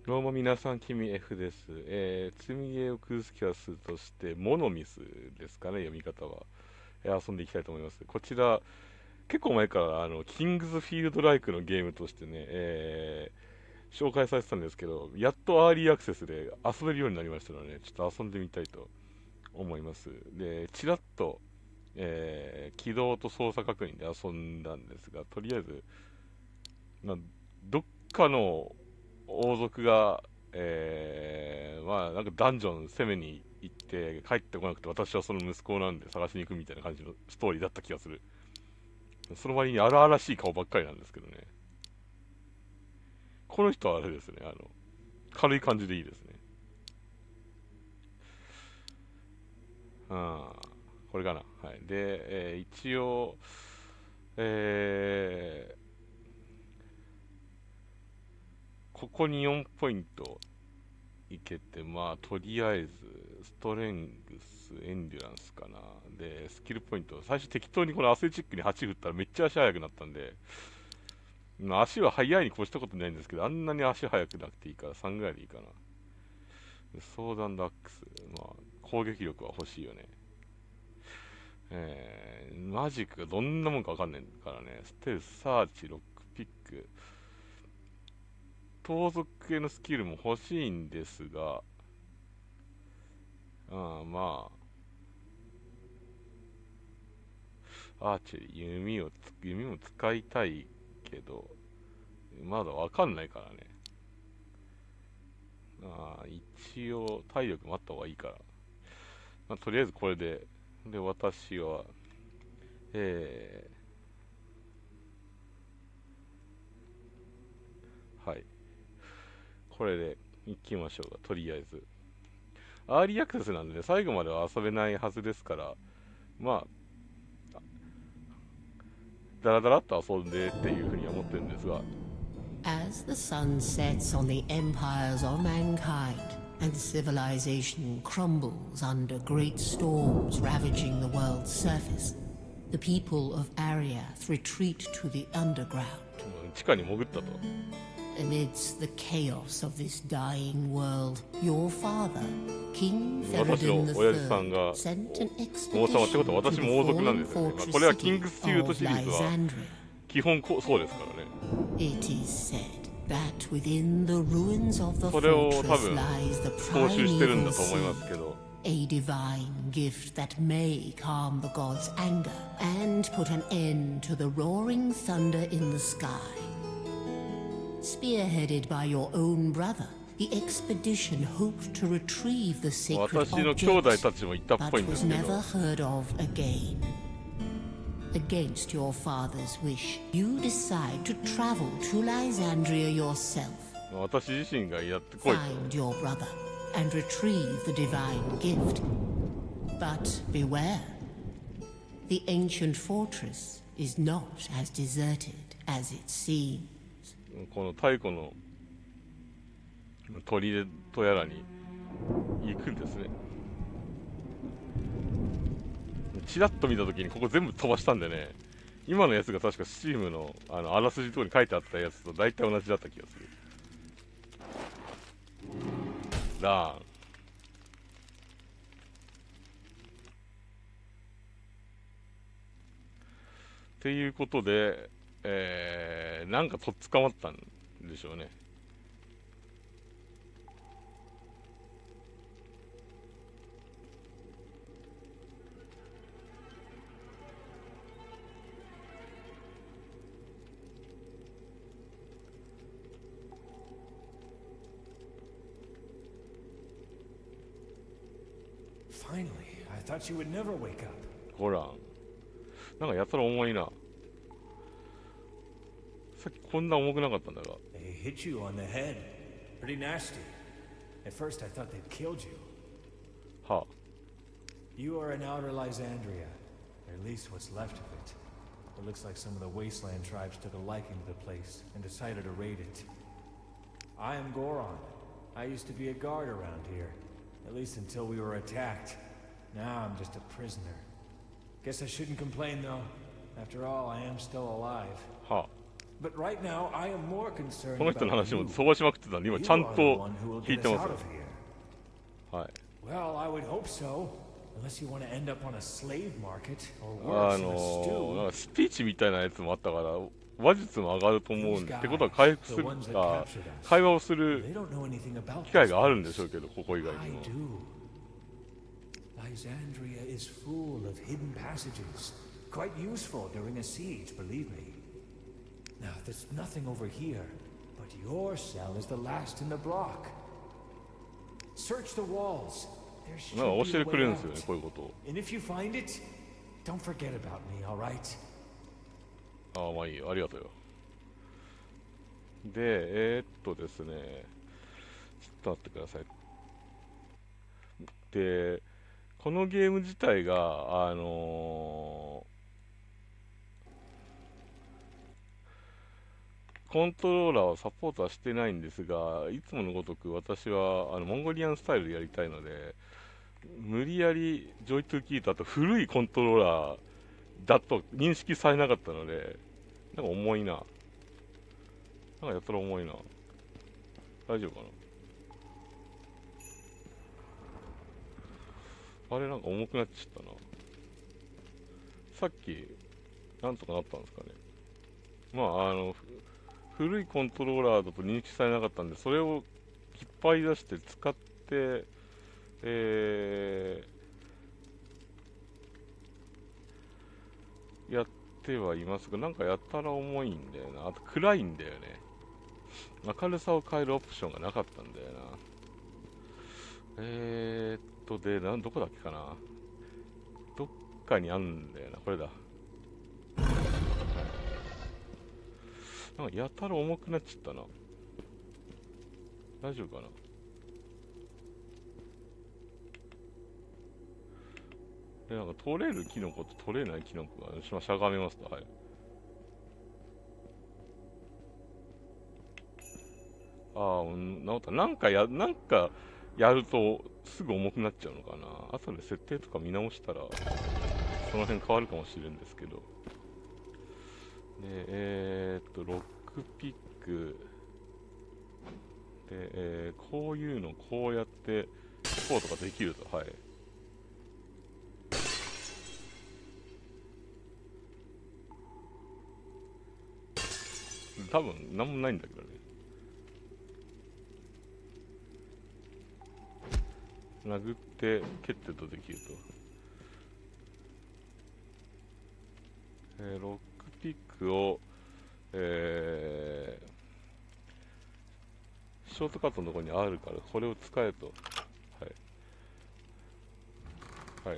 どうも皆さん、君 F です。積みゲーを崩す気がするとして、モノミスですかね、読み方は。遊んでいきたいと思います。こちら、結構前からキングズフィールドライクのゲームとしてね、紹介されてたんですけど、やっとアーリーアクセスで遊べるようになりましたので、ちょっと遊んでみたいと思います。で、ちらっと、起動と操作確認で遊んだんですが、とりあえず、まあ、どっかの王族が、まあ、なんかダンジョン攻めに行って帰ってこなくて、私はその息子なんで探しに行くみたいな感じのストーリーだった気がする。その割に荒々しい顔ばっかりなんですけどね。この人はあれですね、軽い感じでいいですね。うん、これかな。はい。で、一応、えここに4ポイントいけて、まあ、とりあえず、ストレングス、エンデュランスかな。で、スキルポイント、最初適当にこのアスレチックに8振ったらめっちゃ足速くなったんで、まあ足は速いに越したことないんですけど、あんなに足速くなくていいから3ぐらいでいいかな。ソーダンダックス、まあ、攻撃力は欲しいよね。マジックがどんなもんかわかんないからね。ステルス、サーチ、ロックピック、盗賊系のスキルも欲しいんですが、まあ、アーチェリー、弓も使いたいけど、まだわかんないからね。一応、体力もあった方がいいから。まあ、とりあえずこれで、で、私は、えはい。これで行きましょうか、とりあえず。アーリーアクセスなんでね、最後までは遊べないはずですから、まあ、ダラダラっと遊んでっていうふうには思ってるんですが、 As the sun sets on the empires of mankind, and civilization crumbles under great storms ravaging the world's surface, the people of Ariath retreat to the underground. 地下に潜ったと。 Amidst the chaos of this dying world, your father, King 私の Theroden 親父さん III, が sent an 王様ってこと expedition は to 私 the も王族なんで fallen すよね。まあ、こ fortress れはキン city グスフィールド of シリーズは Lysandria. 基本そうですからね。 It is said that within the ruins of the それを多 fortress 分 lies the 踏襲してるん primeval だと思います sea, けど、 a divine gift that may calm the gods' anger and put an end to the roaring thunder in the sky. Spearheaded by your own brother, the expedition hoped to retrieve the sacred 私の兄弟 objects, たちも行ったっ but ぽいんで was すけ never ど、 heard of again. Against your father's wish, you decide to travel to Lysandria yourself, 私自身がやってこい find と。 your brother, and retrieve the divine gift. But beware, the ancient fortress is not as deserted as it seems. この太古の砦とやらに行くんですね。チラッと見たときにここ全部飛ばしたんでね、今のやつが確か Steam のあらすじのところに書いてあったやつと大体同じだった気がする。ラーン。っていうことで、なんかとっ捕まったんでしょうね。 Finally, I thought you would never wake up. ほら、なんかやたら重いな。さっきこんな重くなかったんだが。 They hit you on the head. Pretty nasty. At first I thought they'd killed you. は You are in outer Lysandria, or at least what's left of it. It looks like some of the wasteland tribes took a liking to the place and decided to raid it. I am Goron. I used to be a guard around here, at least until we were attacked. Now I'm just a prisoner. Guess I shouldn't complain though. After all, I am still alive. あ、は But right now, I am more concerned この人の about 話も you. 飛ばしまくってたんで、今 You ちゃん are the と one who will 聞い get て us ます out よ of here. はい Well, I would hope so. Unless you want to end up on a slave market or worse, in a なん stew. かスピーチみたいなやつもあったから話術も上がると思うんで、ってことは回復するか会話をす They る don't know anything about 機会 this があるん place. でしょうけど、ここ以外 I にも do. Lysandria is full of hidden passages, quite useful during a siege, believe me. Now, there's nothing over here, but your cell is the last in the block. Search the walls. There なんか should 教え be て a くれ way るんですよね、 out. こういうことを。 And if you find it, don't forget about me, all right? ああ、まあいいよ、ありがとうよ。で、ですね、ちょっと待ってください。で、このゲーム自体が、コントローラーをサポートはしてないんですが、いつものごとく私はモンゴリアンスタイルでやりたいので、無理やりジョイトゥーキーとあと古いコントローラーだと認識されなかったので、なんか重いな。なんかやったら重いな。大丈夫かな。あれなんか重くなっちゃったな。さっき、なんとかなったんですかね。まあ、古いコントローラーだと認識されなかったんで、それを引っ張り出して使って、やってはいますが、なんかやったら重いんだよな。あと暗いんだよね。明るさを変えるオプションがなかったんだよな。で、どこだっけかな。どっかにあるんだよな。これだ。なんかやたら重くなっちゃったな。大丈夫かな。で、なんか取れるキノコと取れないキノコが、しゃがめますと、はい。治った。なんかやるとすぐ重くなっちゃうのかな。後で設定とか見直したら、その辺変わるかもしれんですけど。で、ロックピック。で、こういうのこうやってこうとかできると、はい。多分なんもないんだけどね。殴って蹴ってとできると、ロックピックを、ショートカットのところにあるからこれを使えと、はいはい。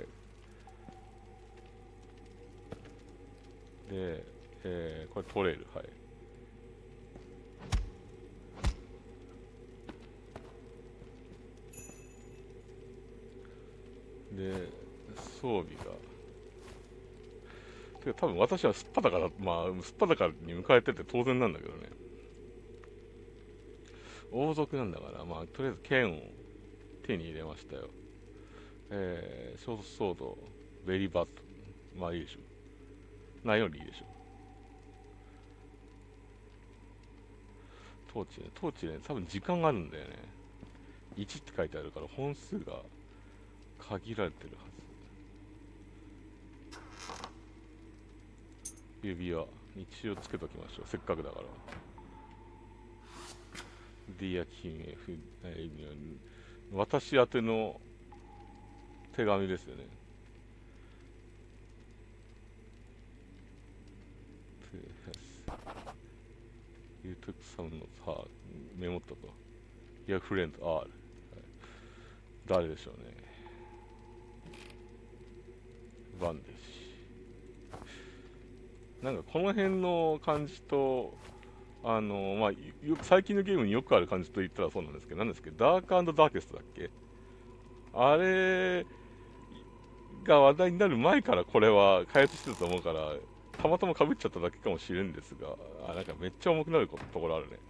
で、これ取れる、はい。で、装備が。てか多分私はすっぱだから、まあ、すっぱだからに迎えてて当然なんだけどね。王族なんだから、まあ、とりあえず剣を手に入れましたよ。ショートソード、ベリーバット。まあいいでしょ。ないよりいいでしょ。トーチね、多分時間があるんだよね。1って書いてあるから本数が限られてるはず。指輪一応つけときましょう、せっかくだから。ディアキンエフ、私宛ての手紙ですよね。You took some notes, メモったと。Your friend R、誰でしょうね。バンデシ。なんかこの辺の感じと、まあ、最近のゲームによくある感じと言ったらそうなんですけど、なんですけど、ダーク&ダーケストだっけ、あれが話題になる前からこれは開発してたと思うから、たまたま被っちゃっただけかもしれんですが、なんかめっちゃ重くなるところあるね。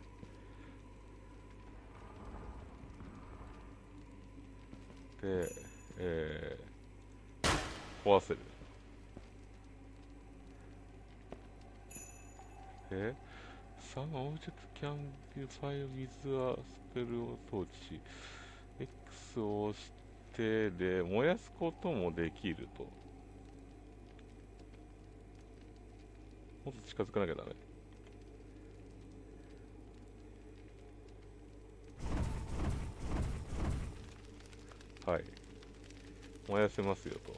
で、壊せる。 Some object can be fired with a スペル装置。X を押してで燃やすこともできると。もっと近づかなきゃダメ。はい。燃やせますよと。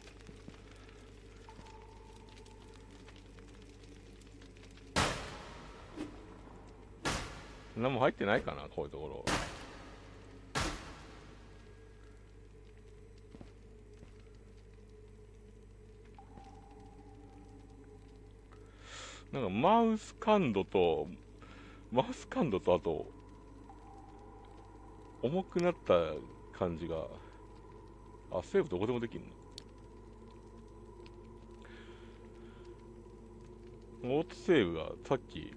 何も入ってないかな、こういうところ。なんかマウス感度とあと重くなった感じが、あ、セーブどこでもできるの？オートセーブがさっき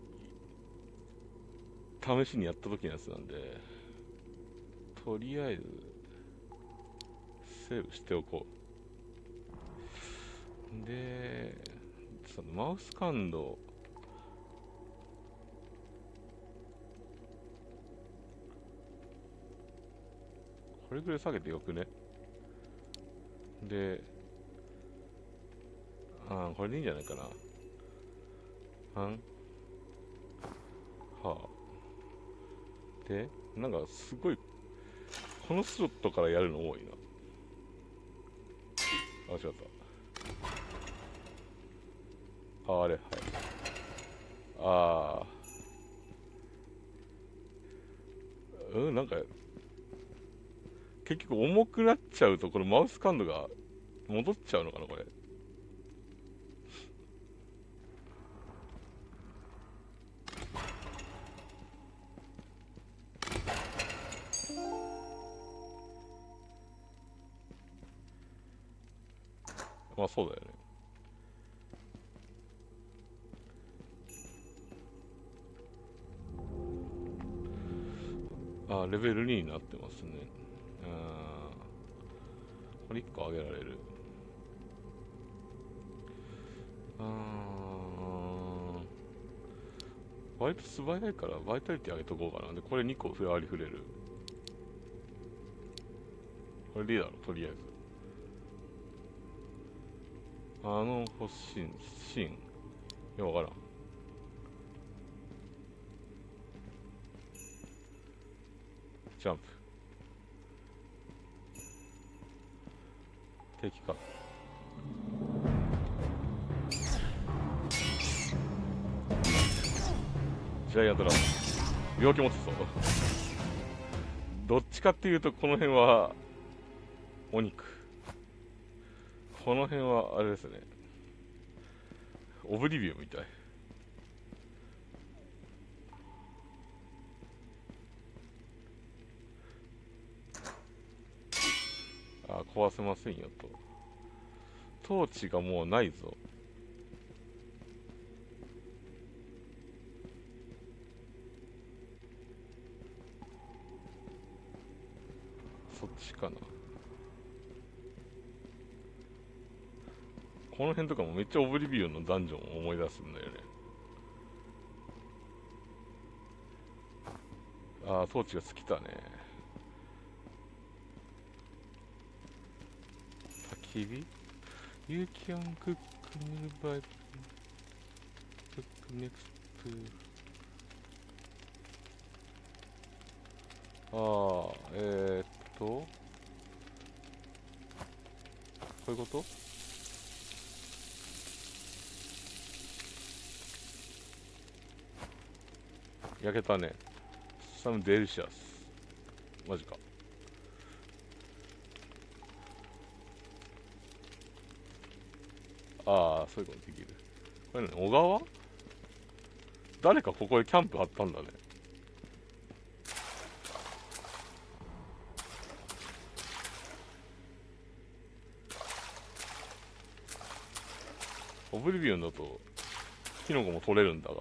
試しにやった時のやつなんで、とりあえずセーブしておこう。で、そのマウス感度これぐらい下げてよくね。で、これでいいんじゃないかな。はあ。で、なんかすごい、このスロットからやるの多いな。あ、違った。あれ、はい。なんか、結局重くなっちゃうと、このマウス感度が戻っちゃうのかな、これ。まあそうだよね。レベル2になってますね。これ1個上げられる。割と素早いからバイタリティ上げとこうかな。で、これ2個振れる。これでいいだろ、とりあえず。欲しいシーン。いや、わからん。ジャンプ。敵か。ジャイアントラム。病気持ちそう。どっちかっていうと、この辺は、お肉。この辺は、あれですね。オブリビオンみたい。壊せませんよと。トーチがもうないぞ。そっちかな。この辺とかもめっちゃオブリビオンのダンジョンを思い出すんだよね。トーチが尽きたね。焚き火 ?You can cook nearby cook next to こういうこと？焼けたね。Some delicious。マジか。そういうことできる。これね、小川？誰かここでキャンプ張ったんだね。オブリビオンだとキノコも取れるんだが、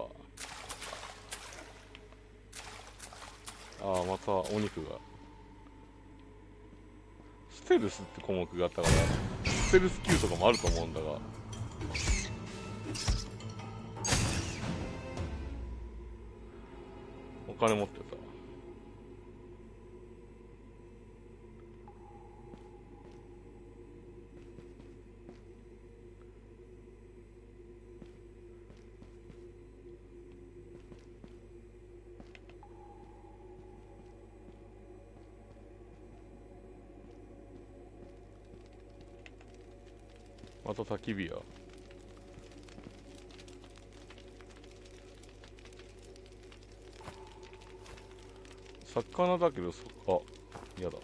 またお肉が。ステルスって項目があったから、ステルス級とかもあると思うんだが、 金持ってさ。また焚き火や。魚だけど、あ、やだ。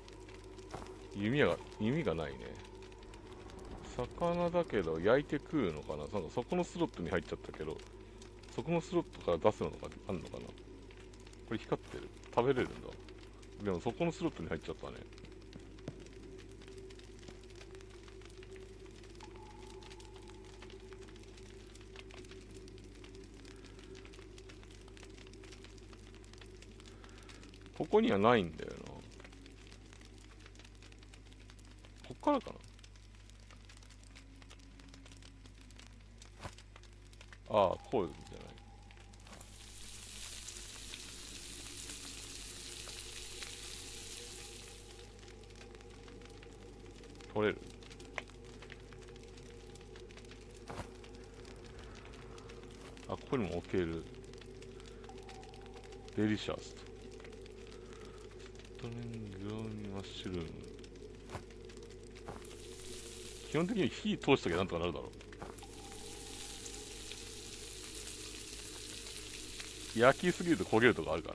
弓がないね。魚だけど、焼いて食うのかな。なんかそこのスロットに入っちゃったけど、そこのスロットから出すのがあんのかな。これ光ってる。食べれるんだ。でもそこのスロットに入っちゃったね。ここにはないんだよな。こっからかな。ああ、こうじゃない。取れる。あ、ここにも置ける。デリシャスと。ストレングローニマッシュルーム。基本的に火通しときゃなんとかなるだろう。焼きすぎると焦げるとかあるかな。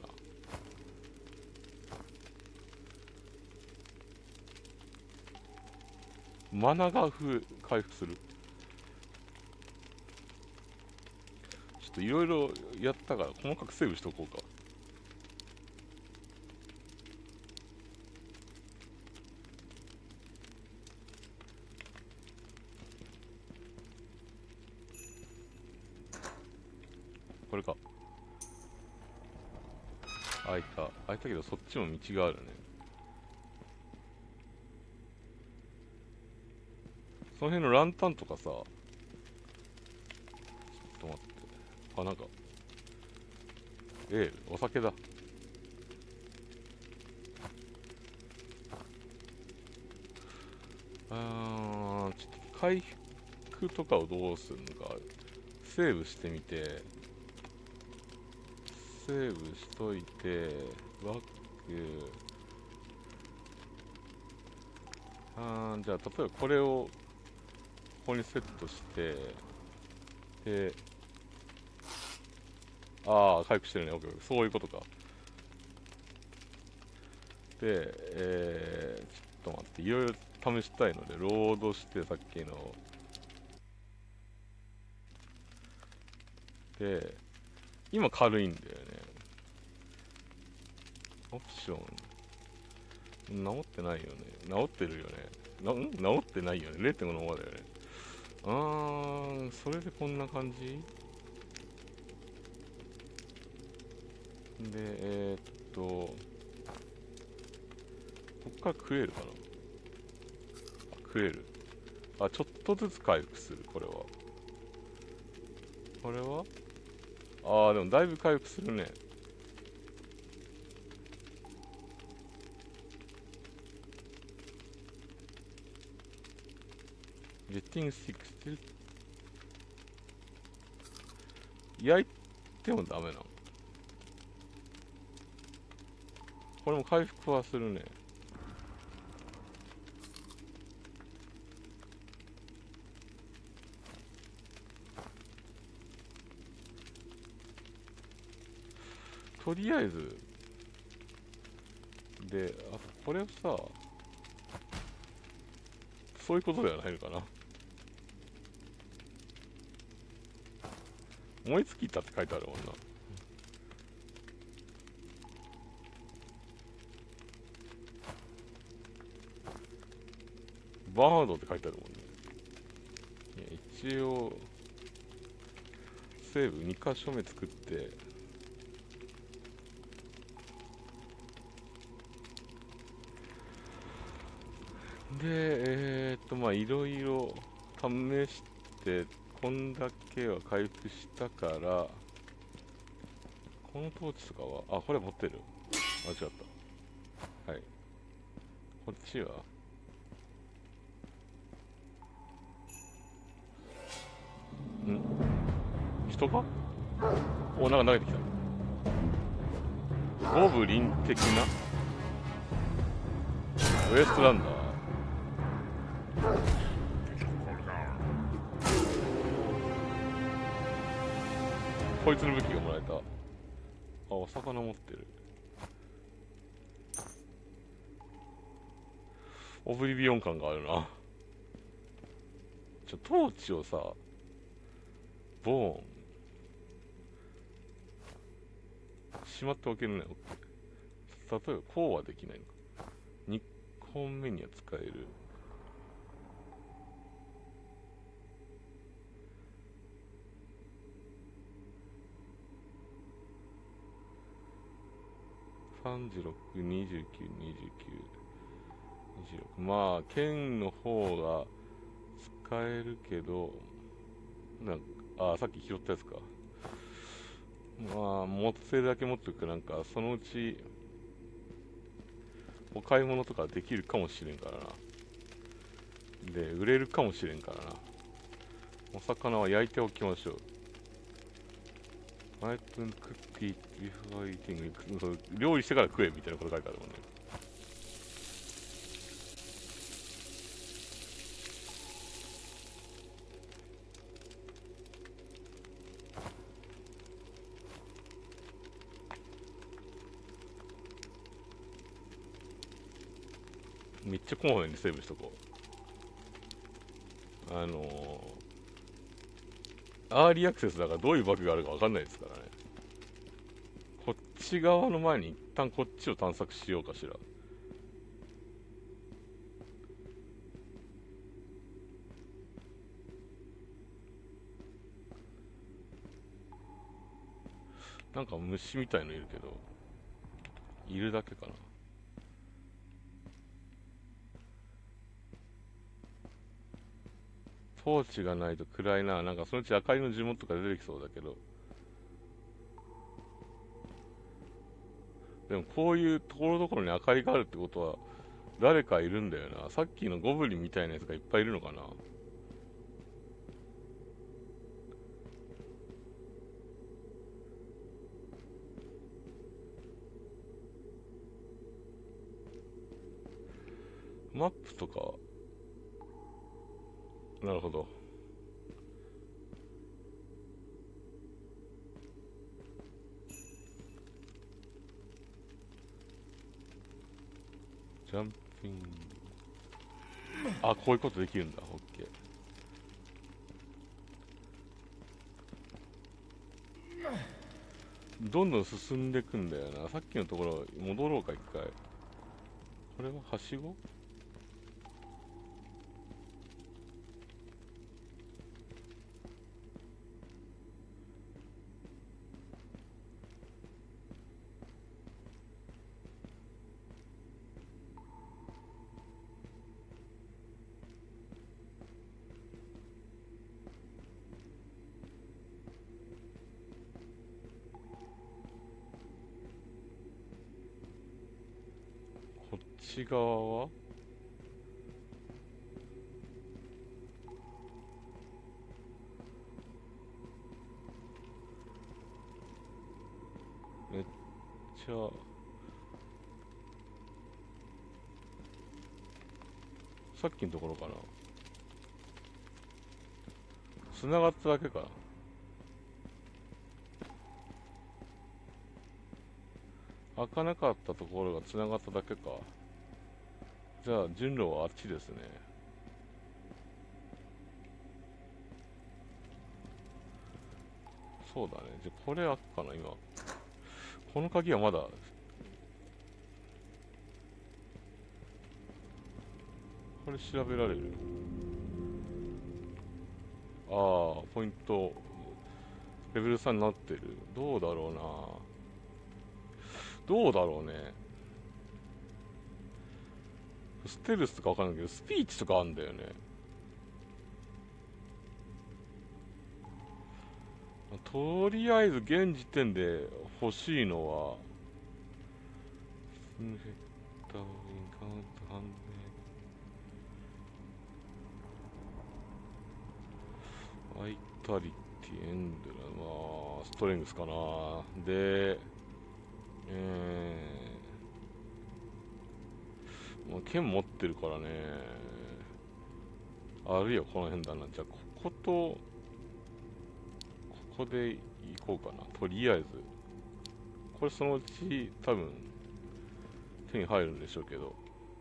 マナが回復する。ちょっといろいろやったから細かくセーブしとこうか。これか。開いたけどそっちも道があるね。その辺のランタンとかさ、ちょっと待って。あ、なんか、お酒だ。ちょっと回復とかをどうするのか、セーブしてみて、セーブしといて、バック、じゃあ、例えばこれを、ここにセットして、で、回復してるね。オッケー。そういうことか。で、ちょっと待って、いろいろ試したいので、ロードして、さっきの。で、今軽いんだよね。オプション。治ってないよね。治ってるよね。治ってないよね。0.5 のままだよね。それでこんな感じで、こっから食えるかな。食える。あ、ちょっとずつ回復する、これは。これはでもだいぶ回復するね。Getting sick still 焼いてもダメなの。これも回復はするね。とりあえずで、あとこれをさ、そういうことではないのかな。燃え尽きたって書いてあるもんな。バードって書いてあるもんね。一応、セーブ2箇所目作って、で、まあ、いろいろ試して、こんだけは回復したから、ここのトーチとかは、あ、これ持ってる。間違った。はい。こっちは人か。お、なんか投げてきた。ゴブリン的なウエストランダー。こいつの武器がもらえた。あ、お魚持ってる。オブリビオン感があるな。トーチをさ、ボーンしまっておけるね。例えばこうはできないのか。2本目には使える。36、29、29、26。まあ剣の方が使えるけど、なんか、あ、さっき拾ったやつか。まあ持ってるだけ持っておくか。なんかそのうちお買い物とかできるかもしれんからな。で売れるかもしれんからな。お魚は焼いておきましょう。I can cook it before eating。料理してから食えみたいなこと書いてあるもんね。めっちゃこまめにセーブしとこう。アーリーアクセスだからどういうバグがあるかわかんないですからね。こっち側の前に一旦こっちを探索しようかしら。なんか虫みたいのいるけど、いるだけかな。トーチがないと暗いな。なんかそのうち明かりの呪文とか出てきそうだけど。でもこういうところどころに明かりがあるってことは誰かいるんだよな。さっきのゴブリンみたいなやつがいっぱいいるのかな。マップとか、なるほど。ジャンピング。あ、こういうことできるんだ。オッケー。どんどん進んでいくんだよな。さっきのところ戻ろうか一回。これははしご。こっち側はめっちゃさっきのところかな。繋がっただけか。開かなかったところが繋がっただけか。じゃあ順路はあっちですね。そうだね。じゃあこれ開くかな今。この鍵はまだこれ調べられる。ああ、ポイントレベル3になってる。どうだろうな。どうだろうね。ステルスとかわかんないけど、スピーチとかあんだよね。 とりあえず現時点で欲しいのはスムヘッターインカウント判明バイタリティエンドラ、まあストレングスかな。でまあ、剣持ってるからね。あるいはこの辺だな。じゃあここで行こうかな。とりあえずこれそのうち多分手に入るんでしょうけど。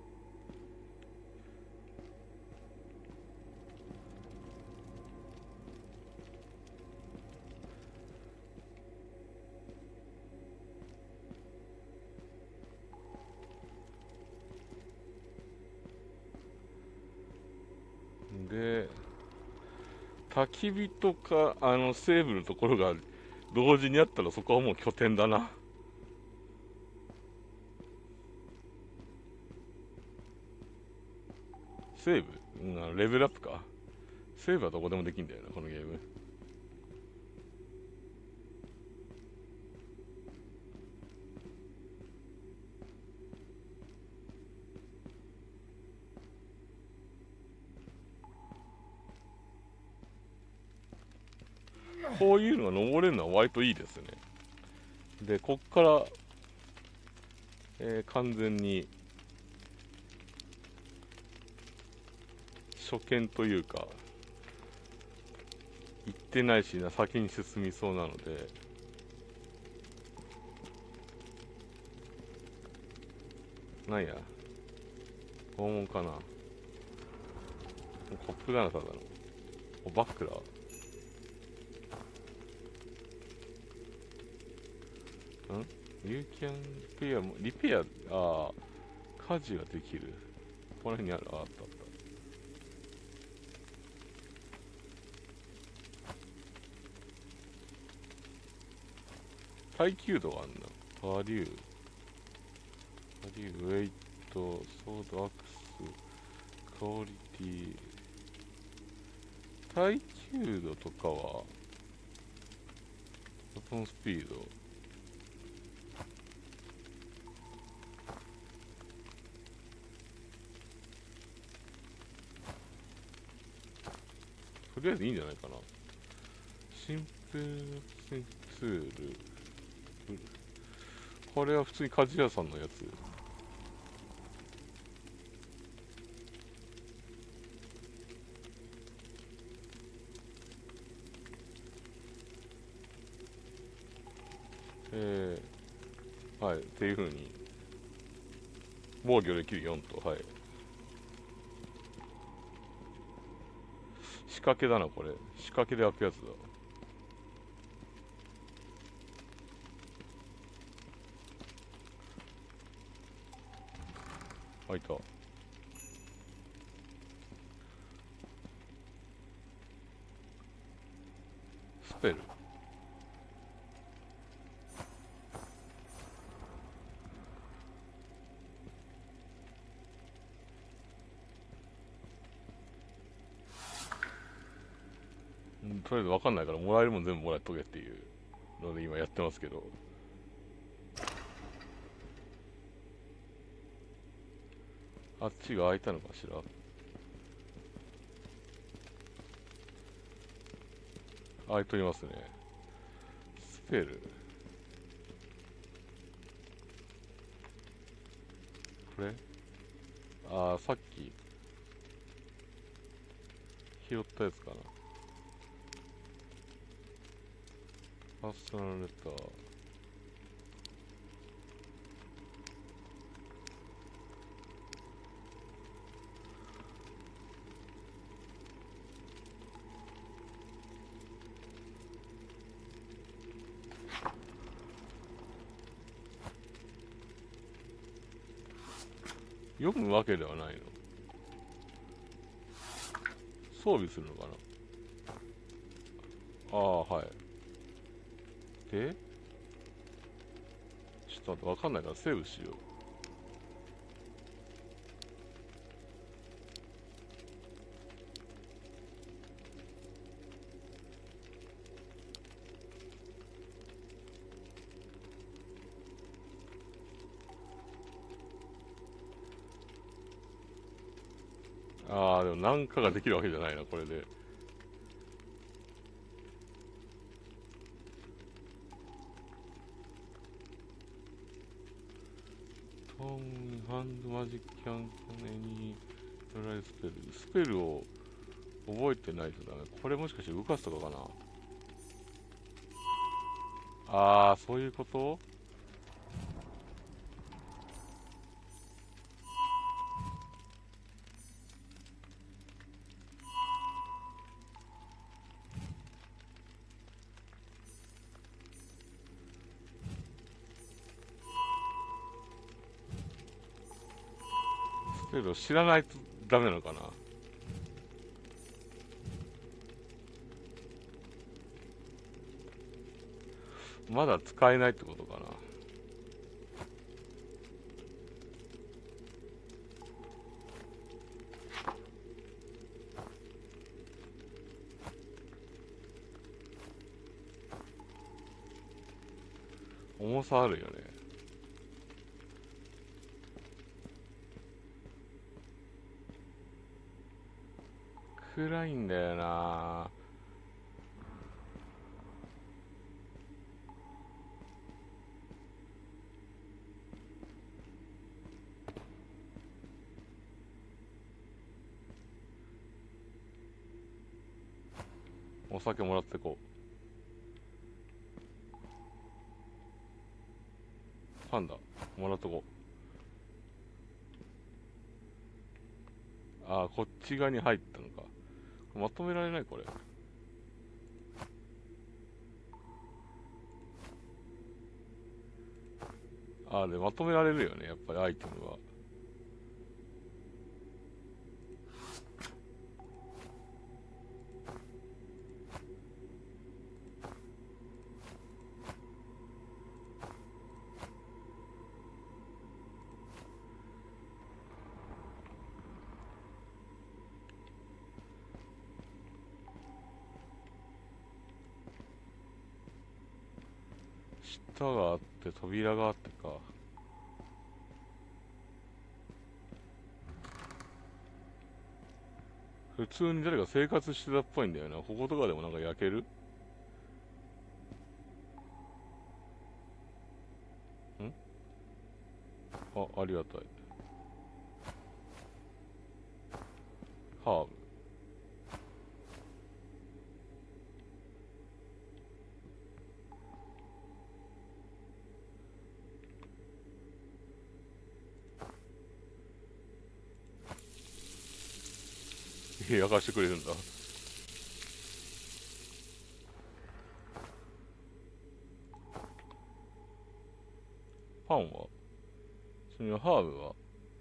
で、焚き火とかセーブのところが同時にあったらそこはもう拠点だな。セーブ、レベルアップか。セーブはどこでもできんだよな、このゲーム。こういうのが登れるのは割といいですね。で、こっから、完全に初見というか行ってないしな、先に進みそうなので、なんや拷問かな。コップだな、ただの。お、バックだ。You can repair、リペア、家事ができる。この辺にある。あったあった。耐久度があるんだ。バリュー、ウェイト、ソードアクス、クオリティ。耐久度とかは、ウェポンスピード。とりあえずいいんじゃないかな。シンプルツール。これは普通に鍛冶屋さんのやつ。はい、っていう風に防御できる4と、はい。仕掛けだな、これ。仕掛けで開くやつだ。開いた。スペル。とりあえず分かんないからもらえるもん全部もらっとけっていうので今やってますけど、あっちが開いたのかしら。開いとりますね。スペル、これさっき拾ったやつかな。パーソナルレター。読むわけではないの。装備するのかな。はい。で、ちょっと待って、わかんないからセーブしよう。 ああ、でもなんかができるわけじゃないな、これで。トーン、ハンドマジックキャンコネに、ドライスペル。スペルを覚えてないとダメ。これもしかして動かすとかかな。ああ、そういうこと。スペルを知らないとダメなのかな。まだ使えないってことかな。重さあるよね。暗いんだよな。お酒もらってこう。パンダ、もらっとこう。ああ、こっち側に入ったのか。まとめられないこれ。ああ、で、まとめられるよね、やっぱりアイテムは。下があって、扉があってか。普通に誰か生活してたっぽいんだよな。こことかでもなんか焼ける？ん？あ、ありがたい。ハーブ。焼かしてくれるんだ。パンは？それにハーブは？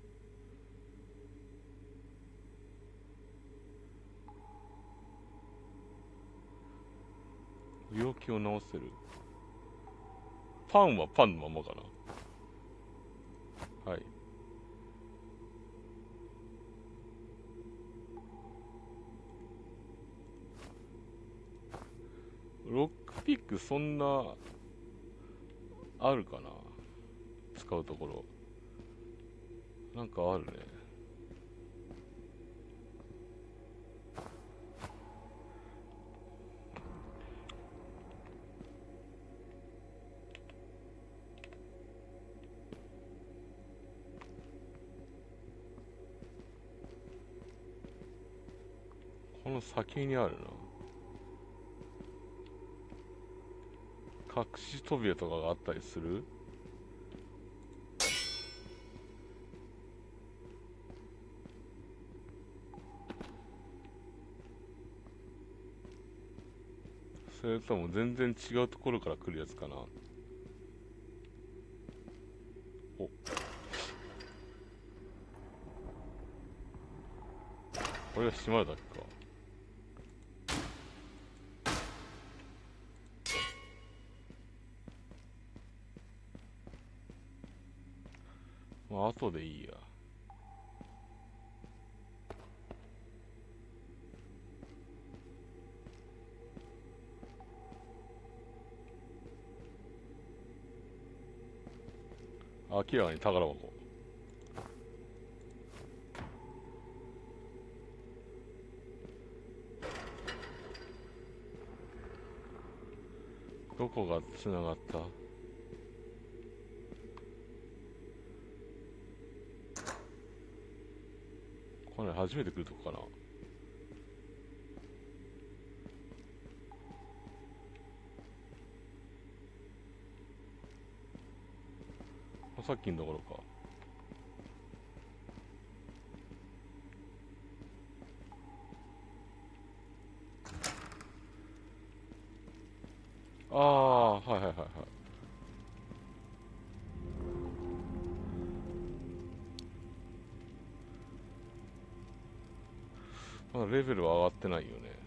病気を治せる。パンはパンのままかな。はい。ロックピックそんな、あるかな、使うところ。なんかあるね。この先にあるな。隠し扉とかがあったりする？それとも全然違うところから来るやつかな。お、これが閉まるだけか。まあ後でいいや。明らかに宝箱。 どこがつながった？これ初めて来るとこかな。さっきのところか。ああ、はいはいはいはい。まだレベルは上がってないよね。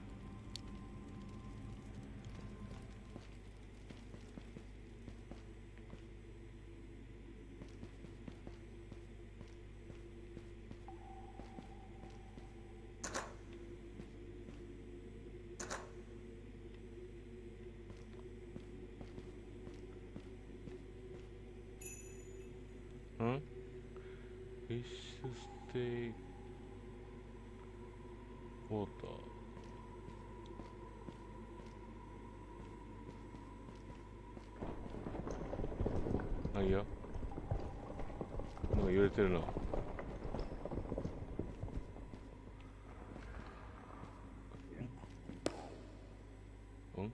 ん？フィッシュステイクウォーター。あ、いや。なんか揺れてるな。ん？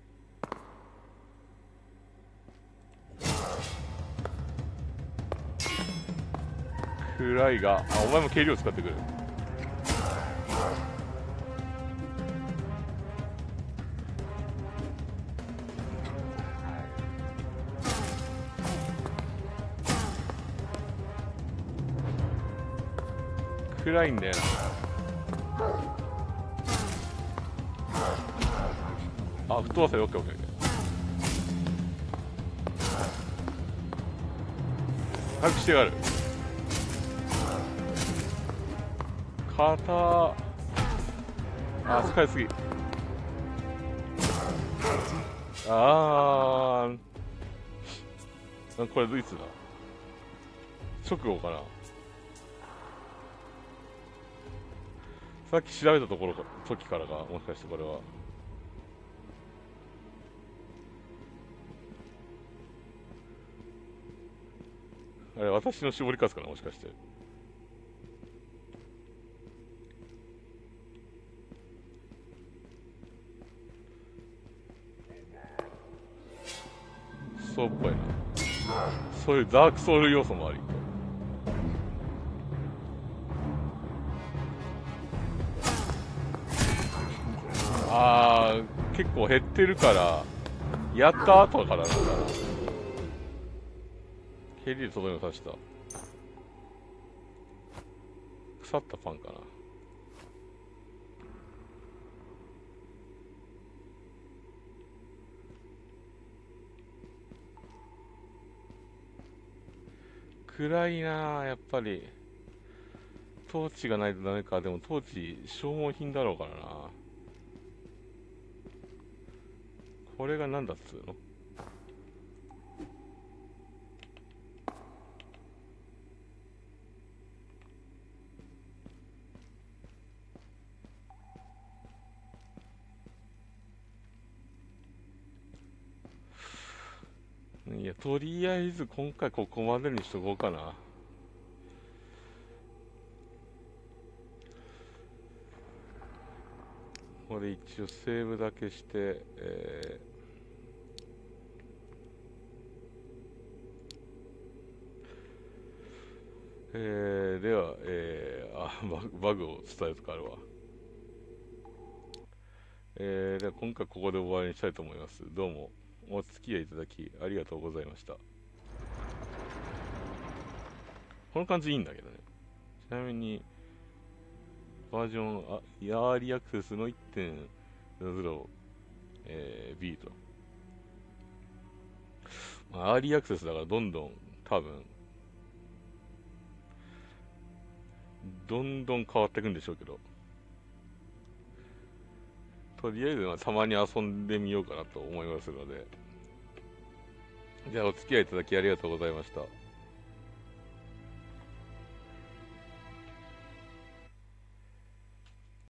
暗いが、あ、お前も軽量使ってくる。暗いんだよな。あ、吹っ飛ばせる。オッケーオッケーオッケー。回復してやる。肩。あ、使いすぎ。これいつだ？直後かな。さっき調べたところか、時からか、もしかしてこれは。あれ、私の絞り数かな、もしかして。そうっぽいな。そういうダークソウル要素もあり。結構減ってるから、やった後からなんだな。蹴りでとどめを刺した。腐ったパンかな。暗いなぁ、やっぱり。トーチがないとダメか。でもトーチ消耗品だろうからな。これがなんだっつうの？いや、とりあえず今回ここまでにしとこうかな。これ一応セーブだけして、では、バグを伝えるとかあるわ。では今回ここで終わりにしたいと思います。どうもお付き合いいただきありがとうございました。この感じいいんだけどね。ちなみに、バージョン、アーリーアクセスの 1.00、B と。アーリーアクセスだからどんどん変わっていくんでしょうけど、とりあえずたまに遊んでみようかなと思いますので、じゃあお付き合いいただきありがとうございました。